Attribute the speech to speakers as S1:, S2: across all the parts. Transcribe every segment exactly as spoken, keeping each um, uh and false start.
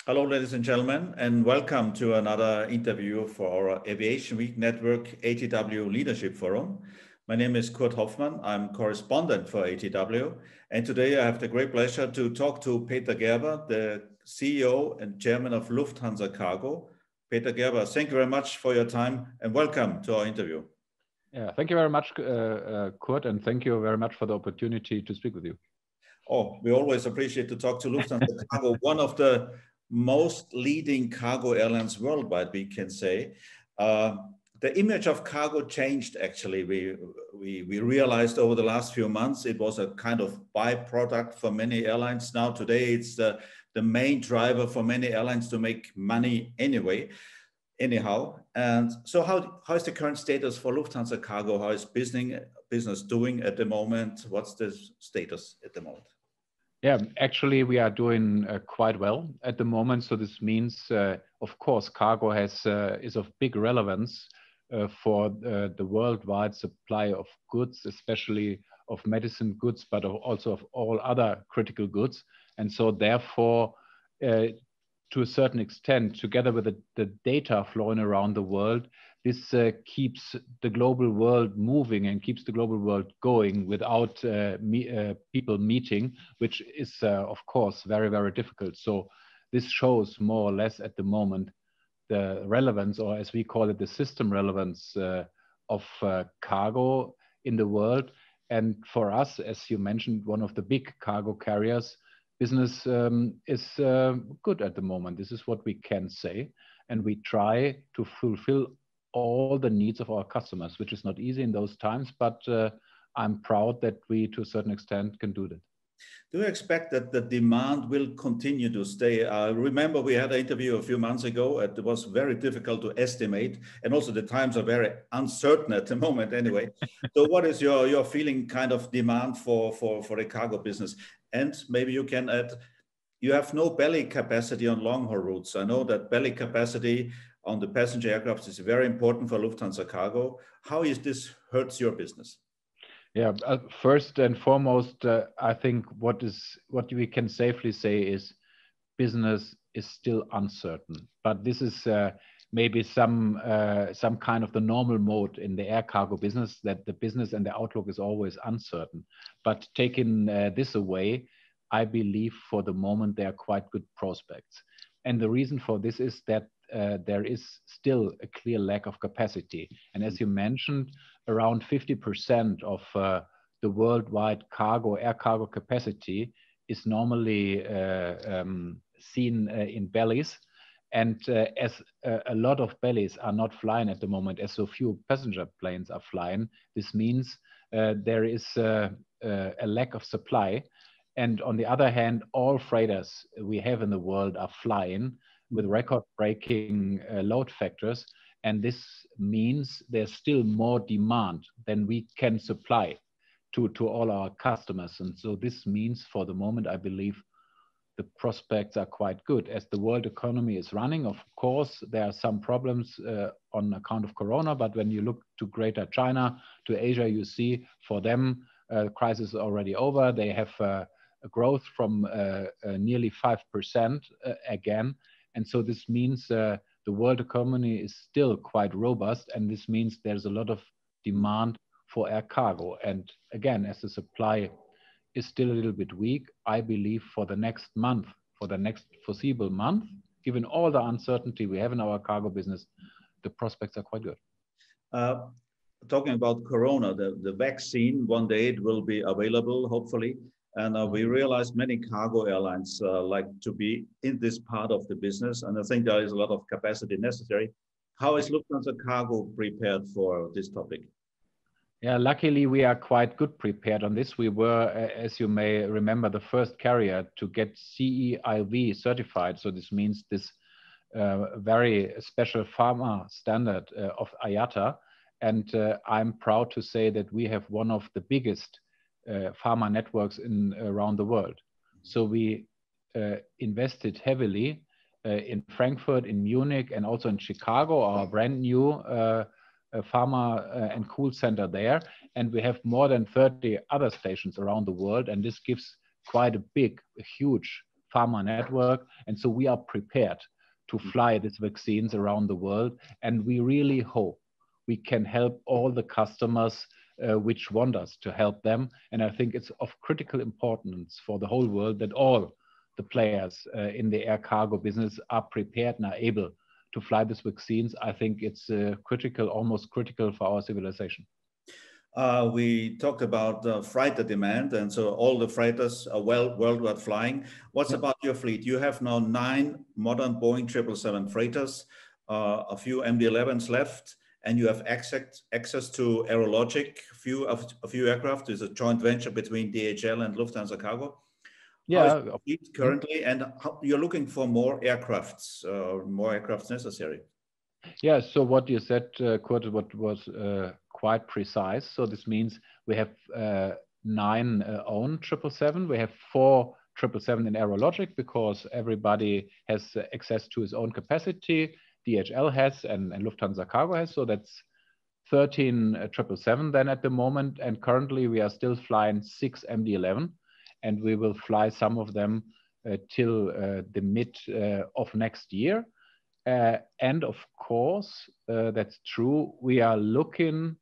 S1: Hello, ladies and gentlemen, and welcome to another interview for our Aviation Week Network A T W Leadership Forum. My name is Kurt Hoffmann. I'm correspondent for A T W, and today I have the great pleasure to talk to Peter Gerber, the C E O and Chairman of Lufthansa Cargo. Peter Gerber, thank you very much for your time and welcome to our interview.
S2: Yeah, thank you very much, uh, uh, Kurt, and thank you very much for the opportunity to speak with you.
S1: Oh, we always appreciate to talk to Lufthansa Cargo, one of the most leading cargo airlines worldwide, we can say. Uh, the image of cargo changed, actually. We, we, we realized over the last few months it was a kind of byproduct for many airlines. Now today it's the, the main driver for many airlines to make money anyway, anyhow. And so how, how is the current status for Lufthansa Cargo? How is business, business doing at the moment? What's the status at the moment?
S2: Yeah, actually, we are doing uh, quite well at the moment. So this means, uh, of course, cargo has uh, is of big relevance uh, for uh, the worldwide supply of goods, especially of medicine goods, but also of all other critical goods. And so, therefore, uh, to a certain extent, together with the, the data flowing around the world, this uh, keeps the global world moving and keeps the global world going without uh, me, uh, people meeting, which is, uh, of course, very, very difficult. So this shows more or less at the moment the relevance, or as we call it, the system relevance uh, of uh, cargo in the world. And for us, as you mentioned, one of the big cargo carriers, business um, is uh, good at the moment. This is what we can say. And we try to fulfill all the needs of our customers, which is not easy in those times, but uh, I'm proud that we, to a certain extent, can do that.
S1: Do you expect that the demand will continue to stay? I uh, remember we had an interview a few months ago. It was very difficult to estimate, and also the times are very uncertain at the moment anyway. So what is your, your feeling kind of demand for, for, for the cargo business? And maybe you can add, you have no belly capacity on long-haul routes. I know that belly capacity on the passenger aircraft is very important for Lufthansa Cargo. How is this hurts your business?
S2: Yeah, uh, first and foremost, uh, I think what is what we can safely say is business is still uncertain. But this is uh, maybe some uh, some kind of the normal mode in the air cargo business, that the business and the outlook is always uncertain. But taking uh, this away, I believe for the moment there are quite good prospects. And the reason for this is that uh, there is still a clear lack of capacity. And as you mentioned, around fifty percent of uh, the worldwide cargo, air cargo capacity is normally uh, um, seen uh, in bellies. And uh, as uh, a lot of bellies are not flying at the moment, as so few passenger planes are flying, this means uh, there is uh, uh, a lack of supply. And on the other hand, all freighters we have in the world are flying with record-breaking uh, load factors. And this means there's still more demand than we can supply to, to all our customers. And so this means for the moment, I believe the prospects are quite good. As the world economy is running, of course, there are some problems uh, on account of Corona, but when you look to Greater China, to Asia, you see for them, uh, the crisis is already over. They have uh, a growth from uh, uh, nearly five percent uh, again. And so this means uh, the world economy is still quite robust, and this means there's a lot of demand for air cargo. And again, as the supply is still a little bit weak, I believe for the next month, for the next foreseeable month, given all the uncertainty we have in our cargo business, the prospects are quite good.
S1: Uh, talking about Corona, the, the vaccine, one day it will be available, hopefully. And uh, we realized many cargo airlines uh, like to be in this part of the business. And I think there is a lot of capacity necessary. How is Lufthansa Cargo prepared for this topic?
S2: Yeah, luckily we are quite good prepared on this. We were, as you may remember, the first carrier to get C E I V certified. So this means this uh, very special pharma standard uh, of I A T A. And uh, I'm proud to say that we have one of the biggest uh, pharma networks in around the world. So we uh, invested heavily uh, in Frankfurt, in Munich, and also in Chicago, our brand new uh, a pharma uh, and cool center there. And we have more than thirty other stations around the world. And this gives quite a big, a huge pharma network. And so we are prepared to fly these vaccines around the world. And we really hope we can help all the customers uh, which want us to help them. And I think it's of critical importance for the whole world that all the players uh, in the air cargo business are prepared and are able to fly these vaccines. I think it's uh, critical, almost critical for our civilization.
S1: Uh, we talked about uh, freighter demand, and so all the freighters are well worldwide flying. What's
S2: Yep.
S1: about your fleet? You have now nine modern Boeing triple seven freighters, uh, a few M D elevens left, and you have access access to Aerologic, a few a few aircraft. There's a joint venture between D H L and Lufthansa Cargo.
S2: Yeah.
S1: How is your fleet currently, and how, you're looking for more aircrafts, uh, more aircrafts necessary?
S2: Yeah, so what you said, uh, Kurt, what was uh, quite precise. So this means we have uh, nine uh, own triple seven. We have four triple seven in Aerologic because everybody has uh, access to his own capacity. D H L has and, and Lufthansa Cargo has. So that's thirteen uh, triple seven then at the moment. And currently we are still flying six M D eleven, and we will fly some of them uh, till uh, the mid uh, of next year. Uh, and of course, uh, that's true. We are looking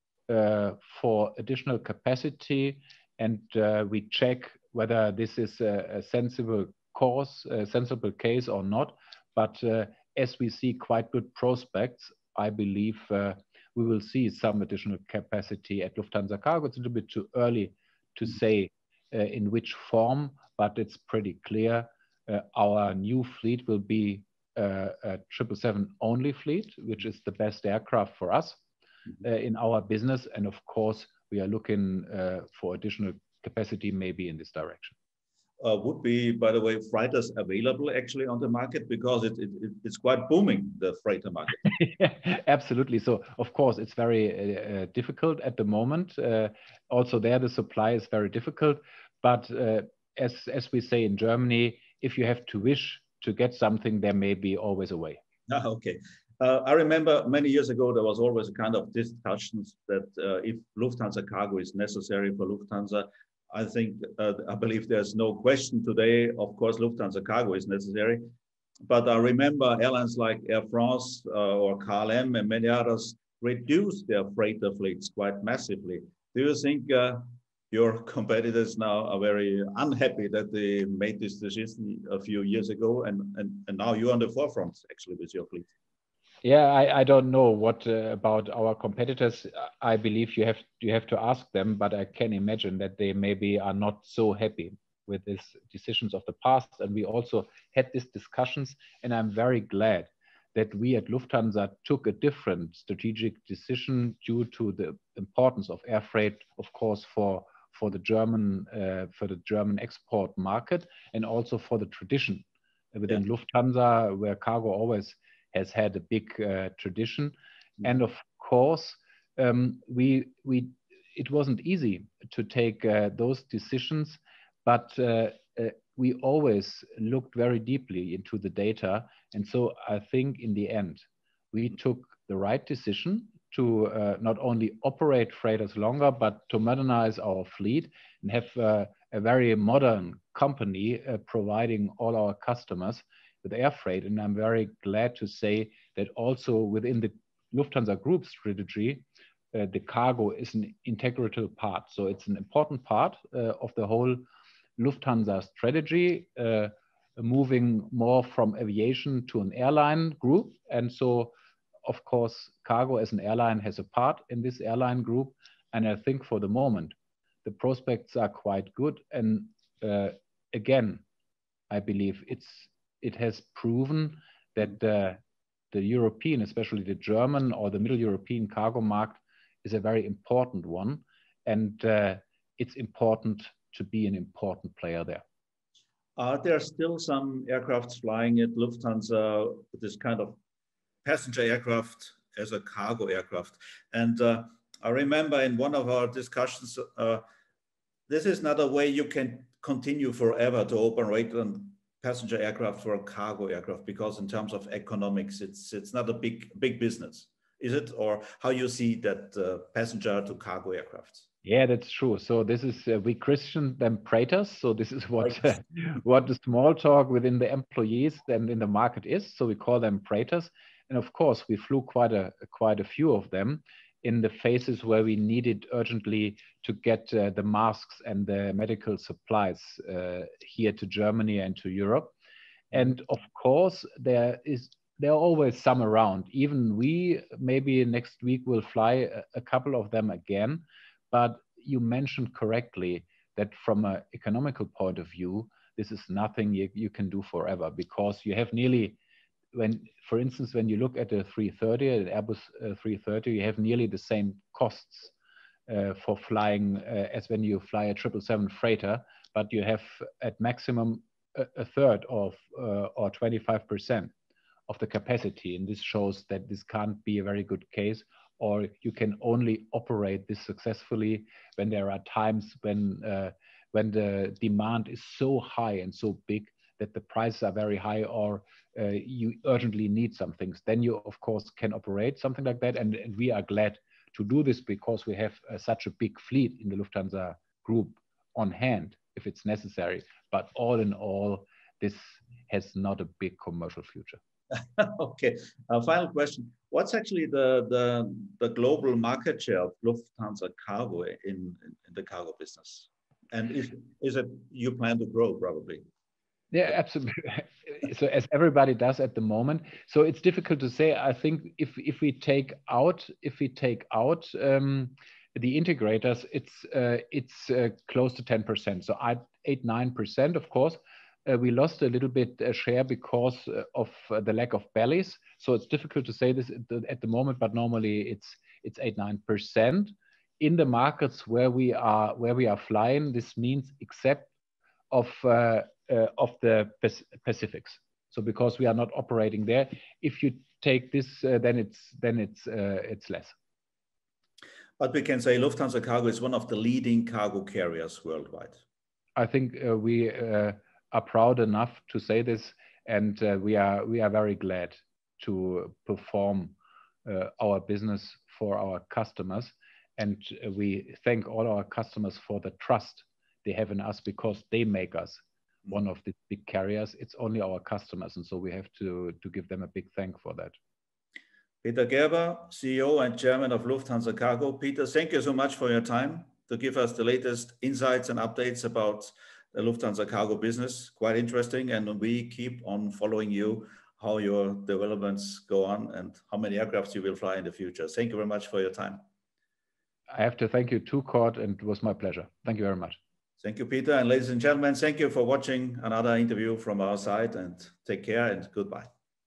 S2: uh, for additional capacity, and uh, we check whether this is a, a sensible course, a sensible case or not. But uh, as we see quite good prospects, I believe uh, we will see some additional capacity at Lufthansa Cargo. It's a little bit too early to say uh, in which form, but it's pretty clear uh, our new fleet will be Uh, a triple seven only fleet, which is the best aircraft for us uh, in our business. And of course, we are looking uh, for additional capacity maybe in this direction.
S1: Uh, would be, by the way, freighters available actually on the market, because it, it, it's quite booming, the freighter market.
S2: Yeah, absolutely. So of course, it's very uh, difficult at the moment. Uh, also there, the supply is very difficult. But uh, as, as we say in Germany, if you have to wish to get something, there may be always a way.
S1: Ah, okay. Uh, I remember many years ago, there was always a kind of discussions that uh, if Lufthansa Cargo is necessary for Lufthansa. I think, uh, I believe there's no question today. Of course, Lufthansa Cargo is necessary. But I remember airlines like Air France uh, or K L M and many others reduced their freighter fleets quite massively. Do you think uh, your competitors now are very unhappy that they made this decision a few years ago, and, and, and now you're on the forefront actually with your fleet?
S2: Yeah, I, I don't know what uh, about our competitors. I believe you have you have to ask them, but I can imagine that they maybe are not so happy with these decisions of the past. And we also had these discussions, and I'm very glad that we at Lufthansa took a different strategic decision due to the importance of air freight, of course, for for the German uh, for the German export market, and also for the tradition within yeah. Lufthansa, where cargo always has had a big uh, tradition. Mm-hmm. And of course, um, we we it wasn't easy to take uh, those decisions, but uh, uh, we always looked very deeply into the data. And so I think in the end, we took the right decision to uh, not only operate freighters longer, but to modernize our fleet and have uh, a very modern company uh, providing all our customers with air freight. And I'm very glad to say that also within the Lufthansa Group strategy, uh, the cargo is an integral part. So it's an important part uh, of the whole Lufthansa strategy, uh, moving more from aviation to an airline group. And so, of course, cargo as an airline has a part in this airline group. And I think for the moment, the prospects are quite good. And uh, again, I believe it's it has proven that uh, the European, especially the German or the Middle European cargo market, is a very important one. And uh, it's important to be an important player there.
S1: Are there still some aircrafts flying at Lufthansa with this kind of passenger aircraft as a cargo aircraft? And uh, I remember in one of our discussions, uh, this is not a way you can continue forever to operate on passenger aircraft for a cargo aircraft, because in terms of economics, it's it's not a big big business, is it? Or how you see that uh, passenger to cargo aircrafts?
S2: Yeah, that's true. So this is uh, we Christian them praetors. So this is what uh, what the small talk within the employees and in the market is. So we call them praetors, and of course we flew quite a quite a few of them in the phases where we needed urgently to get uh, the masks and the medical supplies uh, here to Germany and to Europe. And of course there is there are always some around. Even we maybe next week will fly a, a couple of them again. But you mentioned correctly that from an economical point of view, this is nothing you, you can do forever, because you have nearly, when, for instance, when you look at the three thirty, at Airbus uh, three thirty, you have nearly the same costs uh, for flying uh, as when you fly a triple seven freighter, but you have at maximum a, a third of uh, or twenty-five percent of the capacity. And this shows that this can't be a very good case, or you can only operate this successfully when there are times when uh, when the demand is so high and so big that the prices are very high, or uh, you urgently need some things. Then you of course can operate something like that, and, and we are glad to do this because we have uh, such a big fleet in the Lufthansa group on hand if it's necessary. But all in all, this has not a big commercial future.
S1: Okay, uh, final question. What's actually the, the, the global market share of Lufthansa Cargo in, in, in the cargo business? And is, is it you plan to grow probably?
S2: Yeah, absolutely. So as everybody does at the moment. So it's difficult to say. I think if if we take out if we take out um, the integrators, it's uh, it's uh, close to ten percent. So I eight nine percent, of course. Uh, we lost a little bit uh, share because uh, of uh, the lack of bellies. So it's difficult to say this at the, at the moment, but normally it's it's eight nine percent in the markets where we are where we are flying. This means except of uh, uh, of the Pacifics. So because we are not operating there, if you take this, uh, then it's then it's uh, it's less.
S1: But we can say Lufthansa Cargo is one of the leading cargo carriers worldwide.
S2: I think uh, we uh, are proud enough to say this, and uh, we are we are very glad to perform uh, our business for our customers, and uh, we thank all our customers for the trust they have in us, because they make us one of the big carriers. It's only our customers, and so we have to to give them a big thank for that.
S1: Peter Gerber, C E O and Chairman of Lufthansa Cargo. Peter, thank you so much for your time to give us the latest insights and updates about the Lufthansa Cargo business. Quite interesting, and we keep on following you, how your developments go on and how many aircrafts you will fly in the future. Thank you very much for your time.
S2: I have to thank you too, Kurt, and it was my pleasure. Thank you very much.
S1: Thank you, Peter. And ladies and gentlemen, thank you for watching another interview from our side, and take care and goodbye.